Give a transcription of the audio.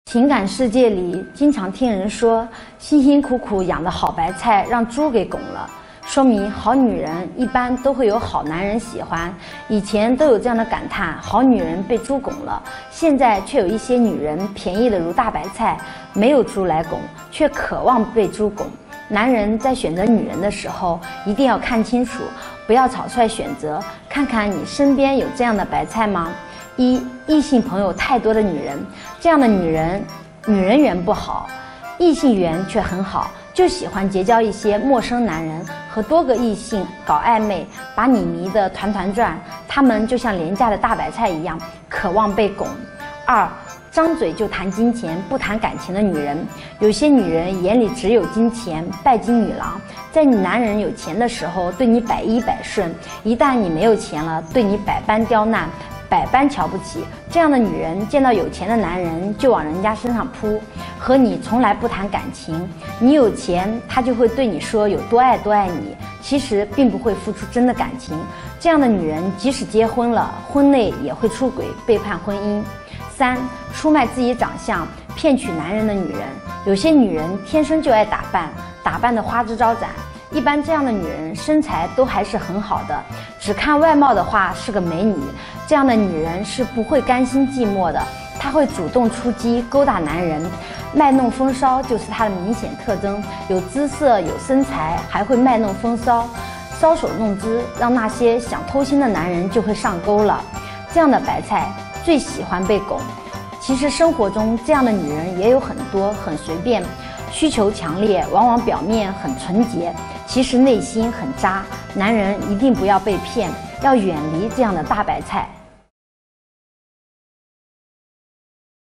情感世界里，经常听人说，辛辛苦苦养的好白菜让猪给拱了，说明好女人一般都会有好男人喜欢。以前都有这样的感叹，好女人被猪拱了。现在却有一些女人便宜的如大白菜，没有猪来拱，却渴望被猪拱。男人在选择女人的时候，一定要看清楚，不要草率选择，看看你身边有这样的白菜吗？异性朋友太多的女人，这样的女人缘不好，异性缘却很好，就喜欢结交一些陌生男人，和多个异性搞暧昧，把你迷得团团转。他们就像廉价的大白菜一样，渴望被拱。张嘴就谈金钱不谈感情的女人，有些女人眼里只有金钱，拜金女郎，在你男人有钱的时候对你百依百顺，一旦你没有钱了，对你百般刁难，百般瞧不起。这样的女人见到有钱的男人就往人家身上扑，和你从来不谈感情。你有钱，她就会对你说有多爱多爱你，其实并不会付出真的感情。这样的女人即使结婚了，婚内也会出轨，背叛婚姻。出卖自己长相骗取男人的女人，有些女人天生就爱打扮，打扮得花枝招展。一般这样的女人身材都还是很好的，只看外貌的话是个美女。这样的女人是不会甘心寂寞的，她会主动出击，勾搭男人。卖弄风骚就是她的明显特征，有姿色有身材，还会卖弄风骚，搔首弄姿，让那些想偷腥的男人就会上钩了。这样的白菜最喜欢被拱。其实生活中这样的女人也有很多，很随便，需求强烈，往往表面很纯洁，其实内心很渣。男人一定不要被骗，要远离这样的大白菜。